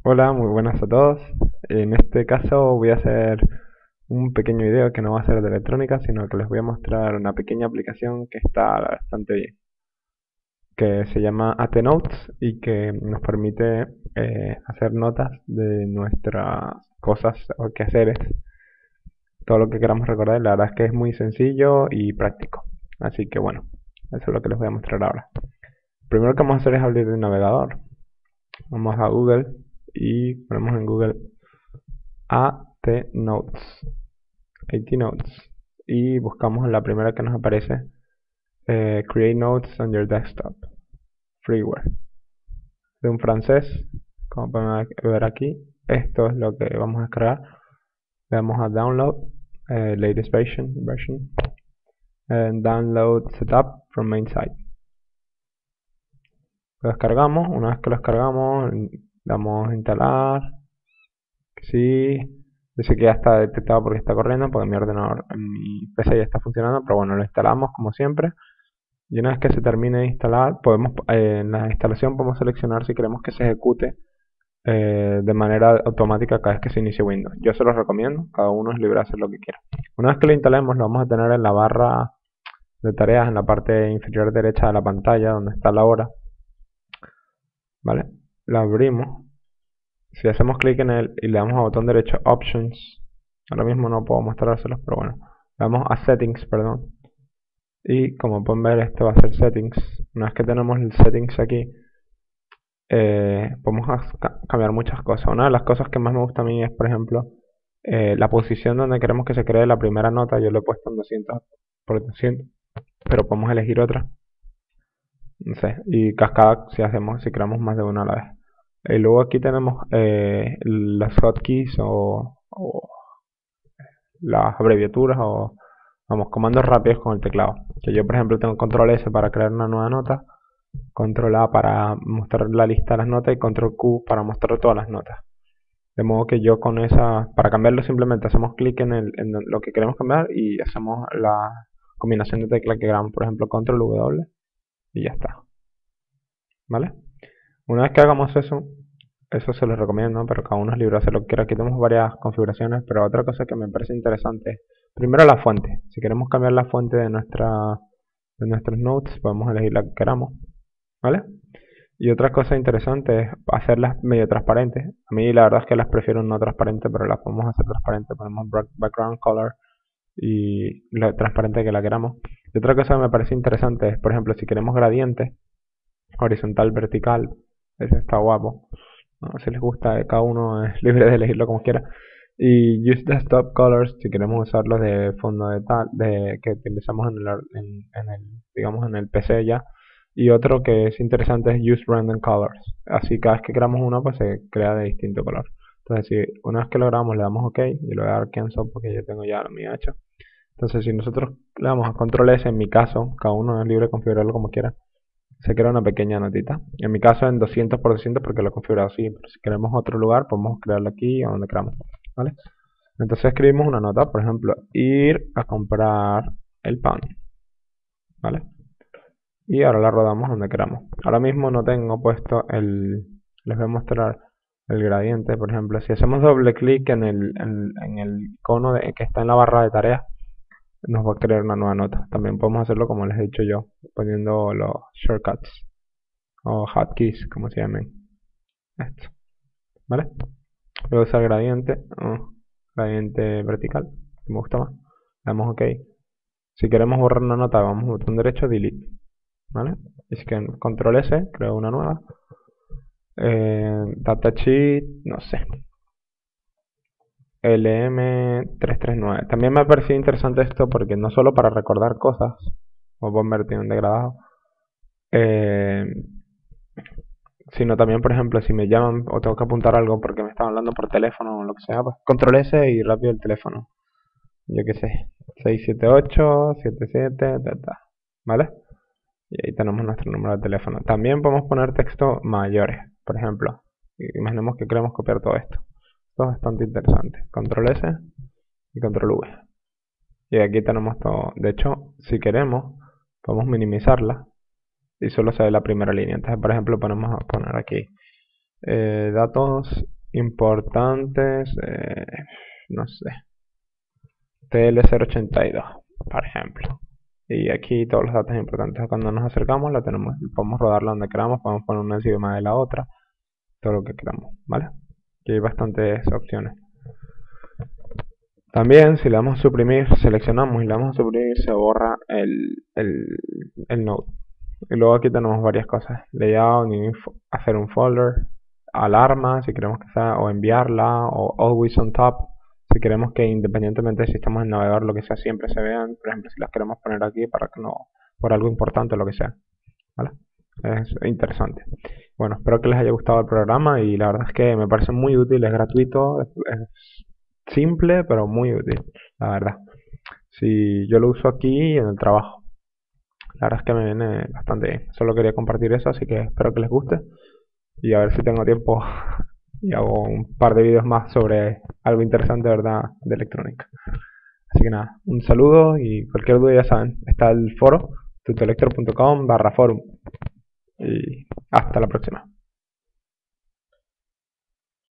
Hola, muy buenas a todos. En este caso voy a hacer un pequeño video que no va a ser de electrónica, sino que les voy a mostrar una pequeña aplicación que está bastante bien, que se llama AteNotes y que nos permite hacer notas de nuestras cosas o quehaceres, todo lo que queramos recordar. La verdad es que es muy sencillo y práctico. Así que bueno, eso es lo que les voy a mostrar ahora. Primero que vamos a hacer es abrir el navegador. Vamos a Google y ponemos en Google ATNotes, ATNotes, y buscamos en la primera que nos aparece, Create Notes on your desktop, freeware, de un francés. Como pueden ver aquí, esto es lo que vamos a descargar. Le damos a Download, latest version, and Download Setup from main site. Lo descargamos. Una vez que lo descargamos, damos a instalar. Sí, dice que ya está detectado porque está corriendo, porque mi ordenador, mi PC ya está funcionando, pero bueno, lo instalamos como siempre. Y una vez que se termine de instalar, en la instalación podemos seleccionar si queremos que se ejecute de manera automática cada vez que se inicie Windows. Yo se los recomiendo, cada uno es libre de hacer lo que quiera. Una vez que lo instalemos, lo vamos a tener en la barra de tareas, en la parte inferior derecha de la pantalla, donde está la hora. ¿Vale? La abrimos. Si hacemos clic en él y le damos a botón derecho Options, ahora mismo no puedo mostrárselos, pero bueno, le damos a Settings, perdón. Y como pueden ver, esto va a ser Settings. Una vez que tenemos el Settings aquí, podemos cambiar muchas cosas. Una de las cosas que más me gusta a mí es, por ejemplo, la posición donde queremos que se cree la primera nota. Yo lo he puesto en 200 por 200, pero podemos elegir otra. No sé, y cascada si creamos más de una a la vez. Y luego aquí tenemos las hotkeys o las abreviaturas o vamos, comandos rápidos con el teclado. Que yo por ejemplo tengo control S para crear una nueva nota, control A para mostrar la lista de las notas y control Q para mostrar todas las notas. De modo que yo con esa, para cambiarlo simplemente hacemos clic en lo que queremos cambiar y hacemos la combinación de teclas que queramos, por ejemplo control W y ya está. ¿Vale? Una vez que hagamos eso se los recomiendo, ¿no? Pero cada uno es libre de hacer lo que quiera. Aquí tenemos varias configuraciones, pero otra cosa que me parece interesante es, primero la fuente. Si queremos cambiar la fuente de nuestros notes, podemos elegir la que queramos, ¿vale? Y otra cosa interesante es hacerlas medio transparentes. A mí la verdad es que las prefiero no transparentes, pero las podemos hacer transparentes. Ponemos background color y lo transparente que la queramos. Y otra cosa que me parece interesante es, por ejemplo, si queremos gradientes, horizontal, vertical, ese está guapo. ¿No? Si les gusta, cada uno es libre de elegirlo como quiera. Y Use Desktop Colors, si queremos usarlos de fondo que utilizamos digamos en el PC ya. Y otro que es interesante es Use Random Colors. Así cada vez que creamos uno, pues se crea de distinto color. Entonces, si una vez que lo grabamos le damos OK, y le voy a dar Cancel porque yo tengo ya lo mío hecho. Entonces, si nosotros le damos a Control S, en mi caso, cada uno es libre de configurarlo como quiera, se crea una pequeña notita. En mi caso en 200 por 200 porque lo he configurado así, pero si queremos otro lugar podemos crearlo aquí o donde queramos, ¿vale? Entonces escribimos una nota, por ejemplo, ir a comprar el pan, ¿vale? Y ahora la rodamos donde queramos. Ahora mismo no tengo puesto les voy a mostrar el gradiente, por ejemplo, si hacemos doble clic en el icono que está en la barra de tareas, nos va a crear una nueva nota. También podemos hacerlo como les he dicho yo, poniendo los shortcuts o hotkeys, como se llamen. Esto, ¿vale? Voy a usar gradiente vertical, que me gusta más. Le damos OK. Si queremos borrar una nota, vamos al botón derecho, delete, ¿vale? Y si que control S, creo una nueva. Datasheet, no sé. LM339. También me ha parecido interesante esto porque no solo para recordar cosas, o convertir en degradado, sino también, por ejemplo, si me llaman o tengo que apuntar algo porque me están hablando por teléfono o lo que sea, pues control S y rápido el teléfono. Yo qué sé, 678 77 ¿vale? Y ahí tenemos nuestro número de teléfono. También podemos poner texto mayores, por ejemplo. Imaginemos que queremos copiar todo esto. Esto es bastante interesante. Control S y control V. Y aquí tenemos todo. De hecho, si queremos, podemos minimizarla y solo se ve la primera línea. Entonces, por ejemplo, podemos poner aquí datos importantes, no sé, TL082, por ejemplo. Y aquí todos los datos importantes. Cuando nos acercamos la tenemos, podemos rodarla donde queramos, podemos poner una encima de la otra, todo lo que queramos, ¿vale? Aquí hay bastantes opciones. También si le damos a suprimir, seleccionamos y le damos a suprimir, se borra el node. Y luego aquí tenemos varias cosas: layout, hacer un folder, alarma si queremos que sea, o enviarla, o always on top si queremos que independientemente de si estamos en navegador lo que sea siempre se vean. Por ejemplo, si las queremos poner aquí para que no, por algo importante o lo que sea, ¿vale? Es interesante. Bueno, espero que les haya gustado el programa y la verdad es que me parece muy útil, es gratuito, es simple pero muy útil, la verdad. Si yo lo uso aquí en el trabajo, la verdad es que me viene bastante bien. Solo quería compartir eso, así que espero que les guste y a ver si tengo tiempo y hago un par de vídeos más sobre algo interesante, ¿verdad?, de electrónica. Así que nada, un saludo y cualquier duda ya saben, está el foro tutolector.com/forum y hasta la próxima.